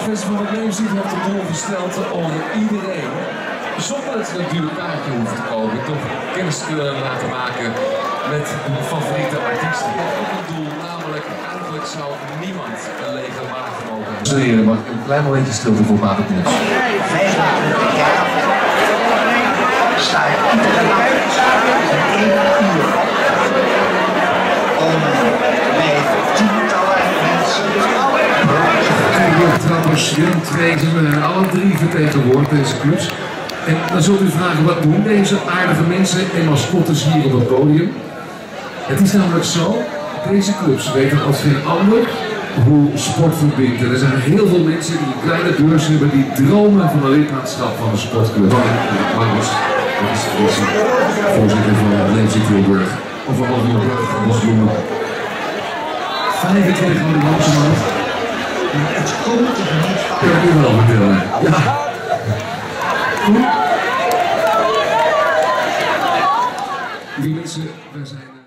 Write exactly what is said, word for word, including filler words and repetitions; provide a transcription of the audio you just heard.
Festival van Leemziet heeft het doel gesteld om iedereen, zonder dat ze een duur kaartje hoeven te kopen, toch kennis te kunnen laten maken met hun favoriete artiesten. Dat is ook een doel, namelijk eigenlijk zou niemand een lege maag mogen. Sorry, mag ik een klein momentje stilte voor Waterknips? vijfentwintig jaar sta ik iedere nacht een uur om bij tientallen mensen trappers, Jan twee, alle drie vertegenwoordigd deze clubs. En dan zult u vragen, wat doen deze aardige mensen en mascottes hier op het podium? Het is namelijk zo, deze clubs weten als geen ander hoe sport verbindt. En er zijn heel veel mensen die een kleine beurs hebben die dromen van een lidmaatschap van een sportclub. Magnus, dat is de voorzitter van Leemziet Tilburg. Of van Tilburg, Bosbloemen. vijfentwintig miljoen man. het komt er niet van. Kan ik u wel vertellen. Ja. Goed. Die mensen, wij zijn...